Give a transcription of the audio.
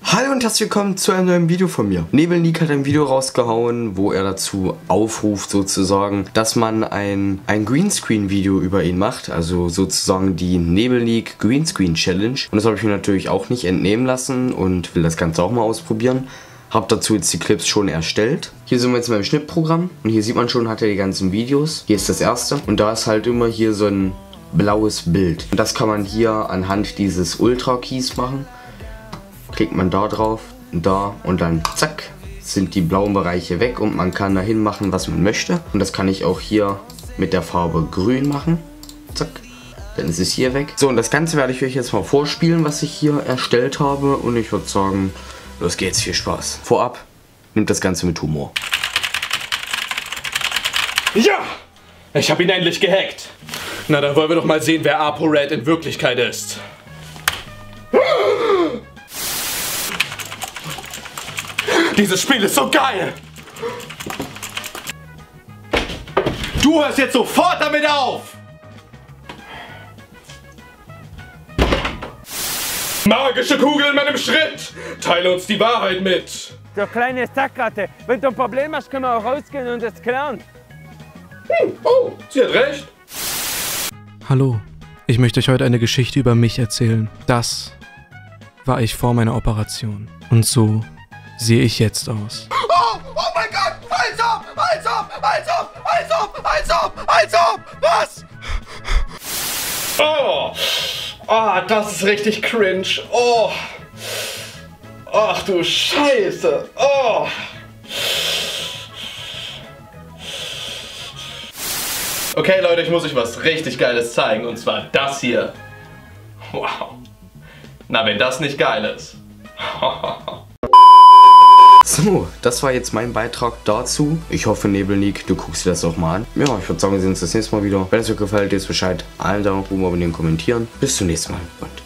Hallo und herzlich willkommen zu einem neuen Video von mir. Nebelnik hat ein Video rausgehauen, wo er dazu aufruft sozusagen, dass man ein Greenscreen-Video über ihn macht. Also sozusagen die Nebelnik Greenscreen Challenge. Und das habe ich mir natürlich auch nicht entnehmen lassen und will das Ganze auch mal ausprobieren. Habe dazu jetzt die Clips schon erstellt. Hier sind wir jetzt in meinem Schnittprogramm und hier sieht man schon, hat er die ganzen Videos. Hier ist das erste und da ist halt immer hier so ein blaues Bild. Und das kann man hier anhand dieses Ultra Keys machen. Klickt man da drauf, da und dann zack, sind die blauen Bereiche weg und man kann dahin machen, was man möchte. Und das kann ich auch hier mit der Farbe grün machen. Zack, dann ist es hier weg. So, und das Ganze werde ich euch jetzt mal vorspielen, was ich hier erstellt habe. Und ich würde sagen, los geht's, viel Spaß. Vorab, nimmt das Ganze mit Humor. Ja, ich habe ihn endlich gehackt. Na, dann wollen wir doch mal sehen, wer ApoRed in Wirklichkeit ist. Dieses Spiel ist so geil! Du hörst jetzt sofort damit auf! Magische Kugel in meinem Schritt! Teile uns die Wahrheit mit! Du kleine Sackratte, wenn du ein Problem hast, können wir auch rausgehen und es klären. Oh, sie hat recht! Hallo, ich möchte euch heute eine Geschichte über mich erzählen. Das war ich vor meiner Operation. Und so sehe ich jetzt aus. Oh mein Gott! Als ob! Was? Oh, das ist richtig cringe. Oh. Ach du Scheiße. Oh. Okay, Leute, ich muss euch was richtig Geiles zeigen. Und zwar das hier. Wow. Na, wenn das nicht geil ist. So, das war jetzt mein Beitrag dazu. Ich hoffe, Nebelnik, du guckst dir das auch mal an. Ja, ich würde sagen, wir sehen uns das nächste Mal wieder. Wenn es euch gefällt, ist Bescheid. Allen Daumen nach oben, abonnieren, kommentieren. Bis zum nächsten Mal und